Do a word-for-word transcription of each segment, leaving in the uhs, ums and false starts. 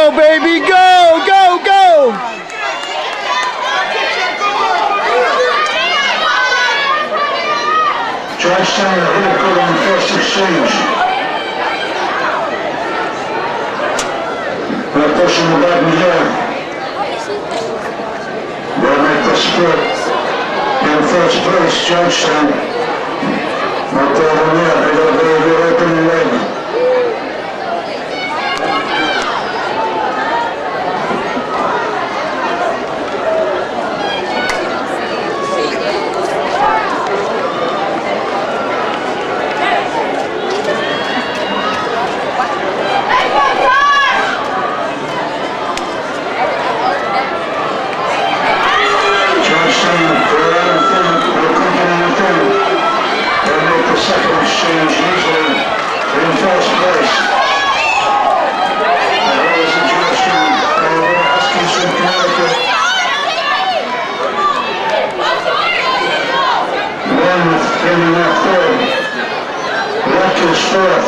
Go, baby, go, go, go! Georgetown are really good on the first exchange. They're pushing the button here. They'll make the split. In first place, Georgetown. Not there than there. They got a very good opening leg. Second exchange usually in first place. And always in Georgetown, uh, Huskies from Connecticut. Monmouth came in that third. Rutgers fourth.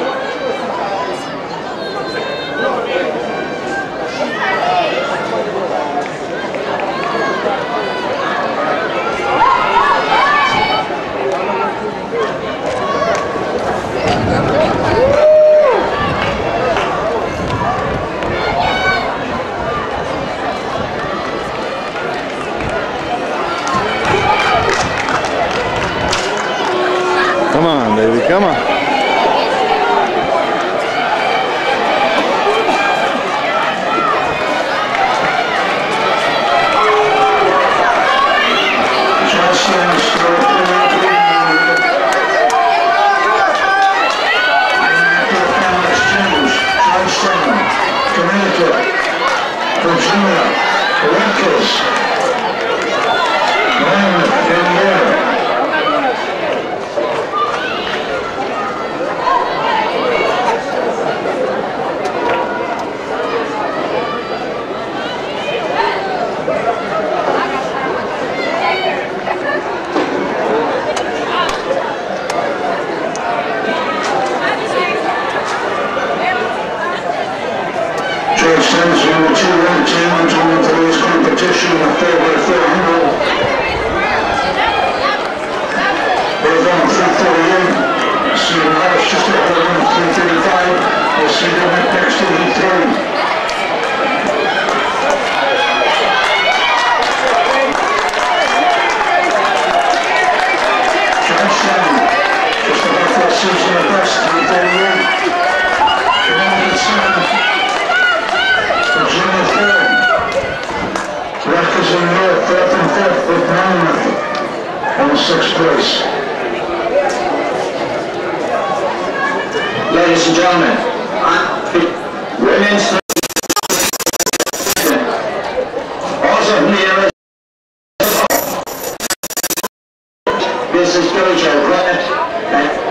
Come on, baby, come on. Connecticut, Virginia, Rutgers, Monmouth, Indiana. Georgetown's number two ranked team entering today's competition in the four by four hundred. They've won three thirty-eight. Stephen Harris just ahead of them, three thirty-five. We'll see them at next to the three. Georgetown, just about their season at best, three thirty-eight. Connecticut seventh. Virginia third. Rutgers in Europe, fourth and fifth with Monmouth in sixth place. Ladies and gentlemen, women's also here this is Billy Joe Brett.